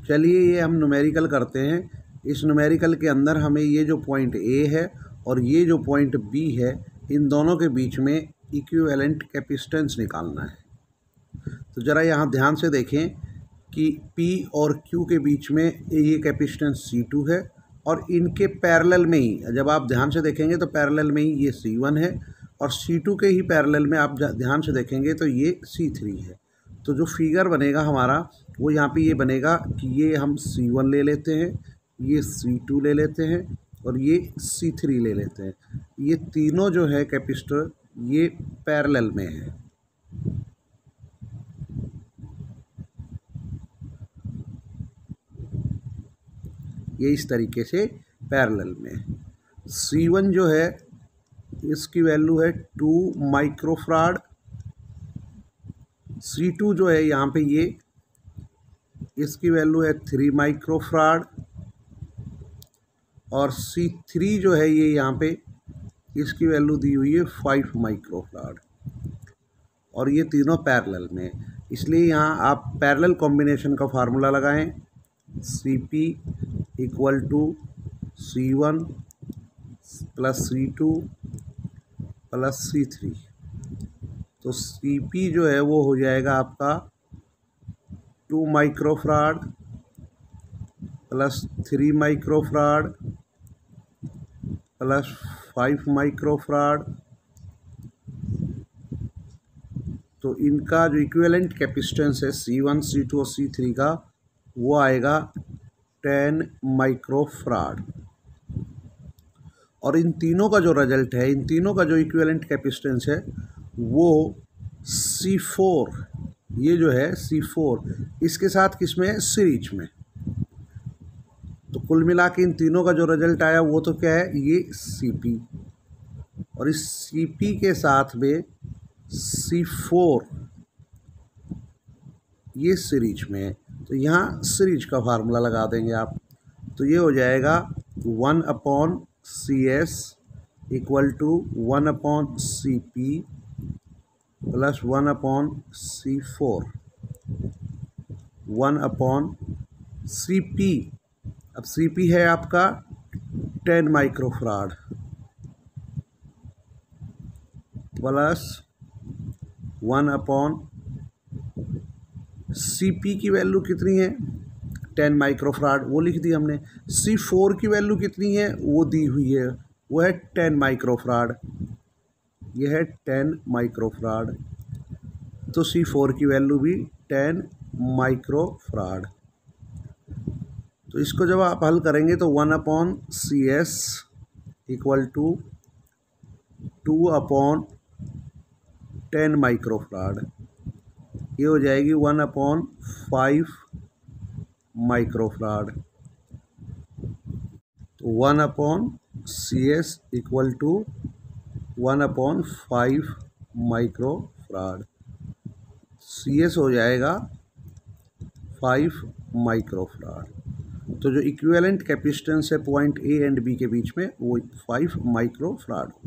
चलिए ये हम न्यूमेरिकल करते हैं। इस न्यूमेरिकल के अंदर हमें ये जो पॉइंट ए है और ये जो पॉइंट बी है, इन दोनों के बीच में इक्विवेलेंट कैपेसिटेंस निकालना है। तो ज़रा यहाँ ध्यान से देखें कि P और Q के बीच में ये कैपेसिटेंस C2 है और इनके पैरेलल में ही, जब आप ध्यान से देखेंगे तो पैरेलल में ही ये C1 है और C2 के ही पैरेलल में आप ध्यान से देखेंगे तो ये C3 है। तो जो फिगर बनेगा हमारा वो यहाँ पे ये बनेगा कि ये हम C1 ले लेते हैं, ये C2 ले लेते हैं और ये C3 ले लेते हैं। ये तीनों जो है कैपेसिटर ये पैरेलल में है। ये इस तरीके से पैरेलल में है। C1 जो है इसकी वैल्यू है 2 माइक्रोफराड। C2 जो है यहाँ पे ये इसकी वैल्यू है 3 माइक्रोफराड और C3 जो है ये यहाँ पे इसकी वैल्यू दी हुई है 5 माइक्रोफराड और ये तीनों पैरेलल में, इसलिए यहाँ आप पैरेलल कॉम्बिनेशन का फार्मूला लगाएं। Cp equal to C1 plus C2 plus C3। तो Cp जो है वो हो जाएगा आपका 2 microfarad plus 3 microfarad plus 5 microfarad. तो इनका जो इक्विवेलेंट कैपेसिटेंस है C1, C2 और C3 का वो आएगा 10 माइक्रोफराड। और इन तीनों का जो रिजल्ट है, इन तीनों का जो इक्विवेलेंट कैपेसिटेंस है वो C4, ये जो है C4 इसके साथ किस में है, सीरीज में। तो कुल मिला के इन तीनों का जो रिजल्ट आया वो तो क्या है, ये Cp और इस Cp के साथ में C4 ये सीरीज में है। तो यहाँ सीरीज का फार्मूला लगा देंगे आप। तो ये हो जाएगा 1/CS equal to 1/Cp plus 1/C4 1/Cp। अब Cp है आपका 10 माइक्रोफराड प्लस 1/Cp की वैल्यू कितनी है, 10 माइक्रोफराड, वो लिख दी हमने। C4 की वैल्यू कितनी है वो दी हुई है, वो है 10 माइक्रोफराड, ये है 10 माइक्रोफराड। तो C4 की वैल्यू भी 10 माइक्रोफराड। तो इसको जब आप हल करेंगे तो 1/CS इक्वल टू 2/10 माइक्रोफराड, ये हो जाएगी 1/5 माइक्रोफराड। तो 1/CS equal to 1/5 microfarad. CS हो जाएगा 5 माइक्रोफराड। तो जो इक्विवेलेंट कैपेसिटेंस है पॉइंट ए एंड बी के बीच में वो 5 माइक्रोफराड।